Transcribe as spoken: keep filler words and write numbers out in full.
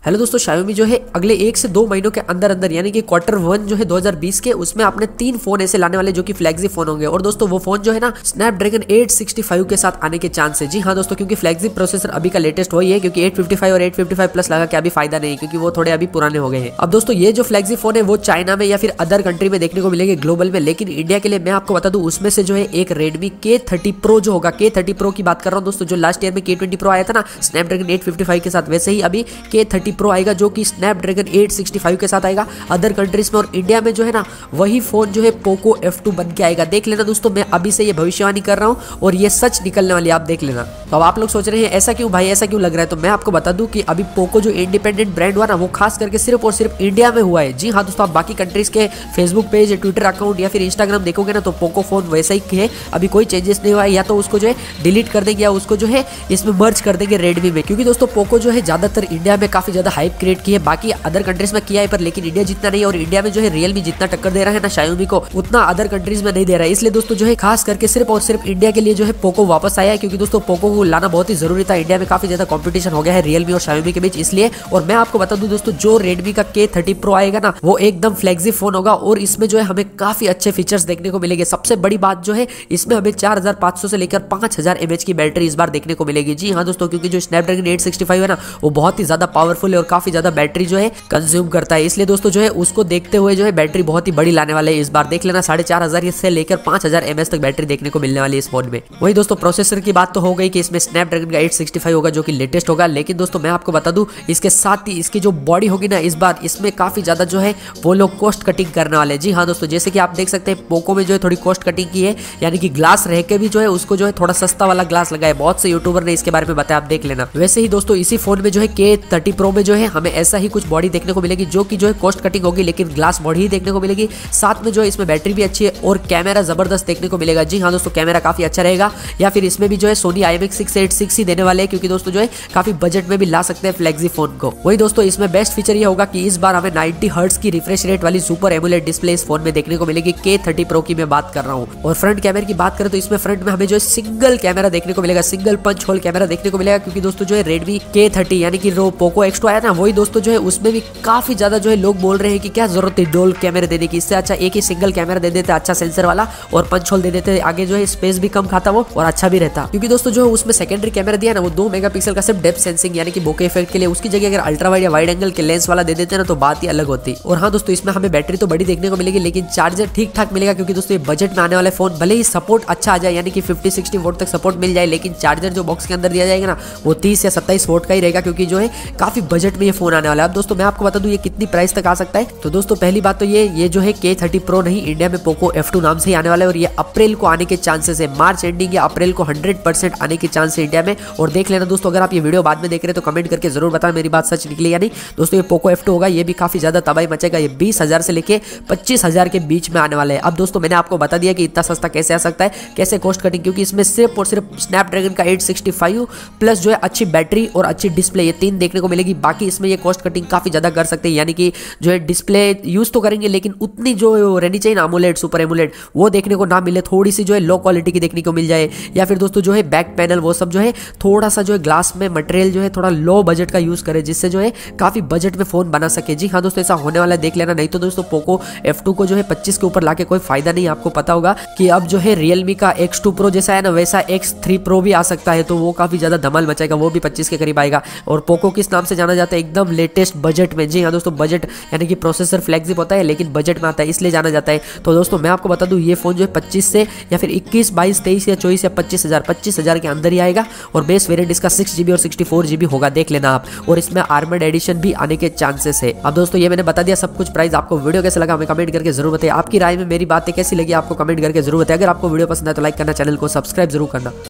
Hello दोस्तों, Xiaomi जो है अगले एक से दो महीनों के अंदर अंदर यानी कि क्वार्टर वन जो है दो हज़ार बीस के उसमें अपने तीन फोन ऐसे लाने वाले जो कि फ्लैगशिप फोन होंगे। और दोस्तों वो फोन जो है ना स्नैपड्रैगन आठ सौ पैंसठ के साथ आने के चांस है। जी हाँ दोस्तों, क्योंकि फ्लैगशिप प्रोसेसर अभी का लेटेस्ट वही है, क्योंकि आठ सौ पचपन और आठ सौ पचपन प्लस लगा के अभी फायदा नहीं, क्योंकि वो थोड़े अभी पुराने हो गए हैं। अब दोस्तों ये जो फ्लैगशिप फोन है वो चाइना में या फिर अदर कंट्री में देखने को मिलेंगे ग्लोबल में, लेकिन इंडिया के लिए मैं आपको बता दूं उसमें से जो है एक रेडमी के थर्टी प्रो जो होगा, के थर्टी प्रो की बात कर रहा हूँ दोस्तों, जो लास्ट ईयर में के ट्वेंटी प्रो आया था ना स्नैपड्रैगन आठ सौ पचपन के साथ, वैसे ही अभी के थर्टी प्रो आएगा जो कि स्नैपड्रैगन आठ सौ पैंसठ के साथ आएगा अदर कंट्रीज में। और इंडिया में जो है ना वही फोन जो है पोको एफ टू बन के आएगा। देख लेना दोस्तों, मैं अभी से ये भविष्यवाणी कर रहा हूँ और ये सच निकलने वाली है, आप देख लेना। तो अब आप लोग सोच रहे हैं ऐसा क्यों भाई, ऐसा क्यों लग रहा है, तो मैं आपको बता दूं कि अभी पोको जो इंडिपेंडेंट ब्रांड हुआ ना वो खास करके सिर्फ और सिर्फ इंडिया में हुआ है। जी हाँ दोस्तों, आप बाकी कंट्रीज के फेसबुक पेज, ट्विटर अकाउंट या फिर इंस्टाग्राम देखोगे ना तो पोको फोन वैसा ही है, अभी कोई चेंजेस नहीं हुआ है। या तो उसको जो है डिलीट कर देंगे या उसको जो है इसमें मर्ज कर देंगे रेडमी में, क्योंकि दोस्तों पोको जो है ज्यादातर इंडिया में काफी ज्यादा हाइप क्रिएट की है, बाकी अदर कंट्रीज में किया है पर लेकिन इंडिया जितना नहीं। और इंडिया में जो है रियलमी जितना टक्कर दे रहा है ना Xiaomi को, उतना अदर कंट्रीज में नहीं दे रहा है। इसलिए दोस्तों जो है खास करके सिर्फ और सिर्फ इंडिया के लिए जो है पोको वापस आया है, क्योंकि दोस्तों पोको को लाना बहुत ही जरूरी था। इंडिया में काफी ज्यादा कंपटीशन हो गया है रियलमी और Xiaomi के बीच, इसलिए। और मैं आपको बता दूं दोस्तों, जो रेडमी का के थर्टी प्रो आएगा ना वो एकदम फ्लैगशिप फोन होगा और इसमें जो है हमें काफी अच्छे फीचर्स देखने को मिलेंगे। सबसे बड़ी बात जो है इसमें हमें चार हजार पाँच सौ से लेकर पांच हजार एमएच की बैटरी इस बार देखने को मिलेगी। जी हाँ दोस्तों, क्योंकि जो स्नैपड्रैगन आठ सौ पैंसठ है ना वो बहुत ही ज्यादा पावरफुल है और काफी ज्यादा बैटरी जो है कंज्यूम करता है, इसलिए दोस्तों जो है उसको देखते हुए जो है बैटरी बहुत ही बड़ी लाने वाले है इस बार। देख लेना साढ़े चार हजार से लेकर पांच हजार एमएच तक बैटरी देखने को मिलने वाली है इस फोन में। वही दोस्तों प्रोसेसर की बात तो हो गई कि इसमें स्नैपड्रैगन का आठ सौ पैंसठ होगा जो कि लेटेस्ट होगा, लेकिन दोस्तों मैं आपको बता दूं इसके साथ ही इसकी जो बॉडी होगी ना इस बार इसमें काफी ज्यादा जो है वो लोग कॉस्ट कटिंग करने वाले हैं। जी हाँ दोस्तों, जैसे कि आप देख सकते हैं पोको में जो है थोड़ी कॉस्ट कटिंग की है, यानी कि ग्लास रह के भी जो है उसको जो है थोड़ा सस्ता वाला ग्लास लगा है। बहुत से यूट्यूबर ने इसके बारे में बताया, आप देख लेना। वैसे ही दोस्तों इसी फोन में जो है के थर्टी प्रो में जो है हमें ऐसा ही कुछ बॉडी देखने को मिलेगी जो कि जो है कॉस्ट कटिंग होगी, लेकिन ग्लास बॉडी ही देखने को मिलेगी। साथ में जो है इसमें बैटरी भी अच्छी है और कैमरा जबरदस्त देखने को मिलेगा। जी हाँ दोस्तों, कैमरा काफी अच्छा रहेगा, या फिर इसमें भी जो है Sony I M X six eight six ही देने वाले हैं, क्योंकि दोस्तों जो है काफी बजट में भी ला सकते हैं फ्लैगशिप फोन को। वही दोस्तों इसमें बेस्ट फीचर ये होगा कि इस बार हमें नब्बे हर्ट्ज की रिफ्रेश रेट वाली सुपर एमोलेड डिस्प्ले इस फोन में देखने को मिलेगी। के थर्टी प्रो की मैं बात कर रहा हूँ। और फ्रंट कैमरे की बात करें तो इसमें फ्रंट में हमें जो है सिंगल कैमरा देखने को मिलेगा, सिंगल पंच होल कैमरा देखने को मिलेगा, क्योंकि दोस्तों जो है रेडमी के थर्टी यानी कि जो पोको एक्स टू आया ना वही दोस्तों जो है उसमें भी काफी ज्यादा जो है लोग बोल रहे हैं कि क्या जरूरत है डोल कैमरे देने की, इससे अच्छा एक ही सिंगल कैमरा दे देते, अच्छा सेंसर वाला और पंच होल दे देते, आगे जो है स्पेस भी कम खाता वो और अच्छा भी रहता। क्योंकि दोस्तों जो है उसमें सेकेंडरी कैमरा दिया ना वो दो मेगापिक्सल का सिर्फ डेप्थ सेंसिंग यानी कि बोके इफेक्ट के लिए, उसकी जगह अगर अल्ट्रा वाइड या वाइड एंगल के लेंस वाला दे देते ना तो बात ही अलग होती। और हाँ दोस्तों इसमें हमें बैटरी तो बड़ी देखने को मिलेगी, लेकिन चार्जर ठीक ठाक मिलेगा, क्योंकि दोस्तों ये बजट में आने वाले फोन भले ही सपोर्ट अच्छा आ जाए यानी कि फिफ्टी सिक्सटी वोट तक सपोर्ट मिल जाए, लेकिन चार्जर जो बॉक्स के अंदर दिया जाएगा ना वो तीस या सत्ताईस वोट का ही रहेगा, क्योंकि जो है काफी बजट में ये फोन आने वाला है। अब दोस्तों मैं आपको बता दूं ये कितनी प्राइस तक आ सकता है। तो दोस्तों पहली बात तो ये ये जो है के थर्टी प्रो नहीं इंडिया में पोको एफ टू नाम से ही आने वाला है, और ये अप्रैल को आने के चांसेस है, मार्च एंडिंग या अप्रैल को हंड्रेड परसेंट आने के चांस है इंडिया में। और देख लेना दोस्तों, अगर आप ये वीडियो बाद में देख रहे हैं तो कमेंट करके जरूर बताना मेरी बात सच निकली या नहीं। दोस्तों ये पोको एफ टू होगा, ये भी काफी ज्यादा तबाही मचेगा, ये बीस हजार से लेके पच्चीस हजार के बीच में आने वाले हैं। अब दोस्तों मैंने आपको बता दिया कि इतना सस्ता कैसे आ सकता है, कैसे कॉस्ट कटिंग, क्योंकि इसमें सिर्फ और सिर्फ स्नैपड्रैगन का आठ सौ पैंसठ प्लस जो है अच्छी बैटरी और अच्छी डिस्प्ले ये तीन देखने को मिलेगी। बाकी इसमें ये कॉस्ट कटिंग काफी ज्यादा कर सकते हैं, यानी कि जो है डिस्प्ले यूज तो करेंगे लेकिन उतनी जो रहनी चाहिए ना एमोलेड सुपर एमोलेड वो देखने को ना मिले, थोड़ी सी जो है लो क्वालिटी की देखने को मिल जाए, या फिर दोस्तों जो है बैक पैनल वो सब जो है थोड़ा सा जो है ग्लास में मटेरियल जो है थोड़ा लो बजट का यूज करे, जिससे जो है काफी बजट में फोन बना सके। जी हाँ दोस्तों ऐसा होने वाला है, देख लेना। नहीं तो दोस्तों पोको एफ टू को जो है पच्चीस के ऊपर लाके कोई फायदा नहीं। आपको पता होगा कि अब जो है रियलमी का एक्स टू प्रो जैसा है ना वैसा एक्स थ्री प्रो भी आ सकता है, तो वो काफी ज्यादा धमाल मचाएगा, वो भी पच्चीस के करीब आएगा। और पोको किस नाम से जाना जाता है, एकदम लेटेस्ट बजट में। जी हाँ दोस्तों, बजट यानी कि प्रोसेसर फ्लैगशिप होता है लेकिन बजट में आता है, इसलिए जाना जाता है। तो दोस्तों मैं आपको बता दूं ये फोन जो है पच्चीस से या फिर इक्कीस बाईस तेईस या चौबीस या पच्चीस हजार पच्चीस हजार के अंदर ही आएगा। और बेस वेरिएंट इसका सिक्स जीबी और सिक्सटी फोर जीबी होगा, देख लेना आप। और इसमें आर्मर्ड एडिशन भी आने के चांसेस है। अब दोस्तों ये मैंने बता दिया सब कुछ प्राइस। आपको वीडियो कैसा लगा हमें कमेंट करके जरूर बताइए। आपकी राय में मेरी बातें कैसी लगी आपको कमेंट करके जरूर बताइए। अगर आपको वीडियो पसंद है तो लाइक करना, चैनल को सब्सक्राइब जरूर करना।